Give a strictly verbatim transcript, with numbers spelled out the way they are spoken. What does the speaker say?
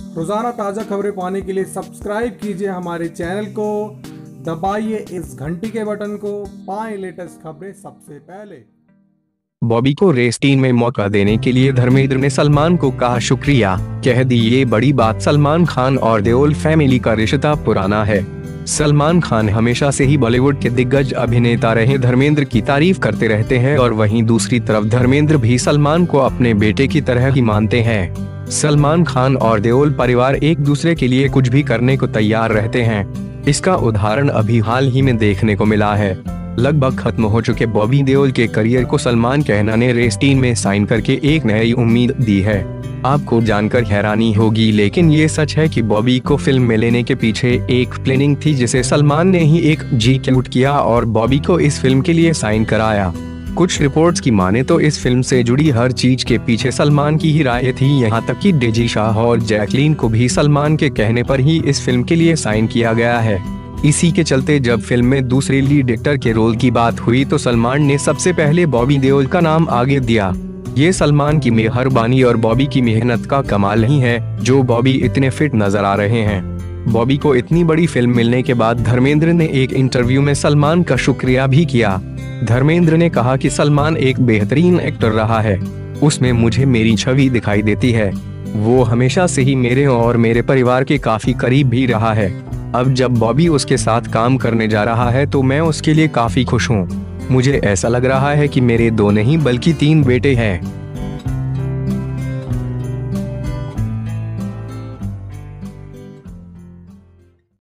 रोजाना ताज़ा खबरें पाने के लिए सब्सक्राइब कीजिए हमारे चैनल को, दबाइए इस घंटी के बटन को, पाएं लेटेस्ट खबरें सबसे पहले। बॉबी को रेस टीम में मौका देने के लिए धर्मेंद्र ने सलमान को कहा शुक्रिया, कह दी ये बड़ी बात। सलमान खान और देओल फैमिली का रिश्ता पुराना है। सलमान खान हमेशा से ही बॉलीवुड के दिग्गज अभिनेता रहे। धर्मेंद्र की तारीफ करते रहते हैं और वहीं दूसरी तरफ धर्मेंद्र भी सलमान को अपने बेटे की तरह ही मानते हैं। सलमान खान और देओल परिवार एक दूसरे के लिए कुछ भी करने को तैयार रहते हैं। इसका उदाहरण अभी हाल ही में देखने को मिला है। लगभग खत्म हो चुके बॉबी देओल के करियर को सलमान कहना ने रेस टीम में साइन करके एक नई उम्मीद दी है। आपको जानकर हैरानी होगी, लेकिन ये सच है कि बॉबी को फिल्म में लेने के पीछे एक प्लानिंग थी जिसे सलमान ने ही एक एग्जीक्यूट किया और बॉबी को इस फिल्म के लिए साइन कराया। कुछ रिपोर्ट्स की माने तो इस फिल्म से जुड़ी हर चीज के पीछे सलमान की ही राय थी। यहाँ तक कि डेजी शाह और जैकलीन को भी सलमान के कहने पर ही इस फिल्म के लिए साइन किया गया है। इसी के चलते जब फिल्म में दूसरे लीड एक्टर के रोल की बात हुई तो सलमान ने सबसे पहले बॉबी देओल का नाम आगे दिया। ये सलमान की मेहरबानी और बॉबी की मेहनत का कमाल नहीं है जो बॉबी इतने फिट नजर आ रहे हैं। बॉबी को इतनी बड़ी फिल्म मिलने के बाद धर्मेंद्र ने एक इंटरव्यू में सलमान का शुक्रिया भी किया। धर्मेंद्र ने कहा कि सलमान एक बेहतरीन एक्टर रहा है, उसमें मुझे मेरी छवि दिखाई देती है। वो हमेशा से ही मेरे और मेरे परिवार के काफी करीब भी रहा है। अब जब बॉबी उसके साथ काम करने जा रहा है तो मैं उसके लिए काफी खुश हूँ। मुझे ऐसा लग रहा है कि मेरे दो नहीं बल्कि तीन बेटे हैं।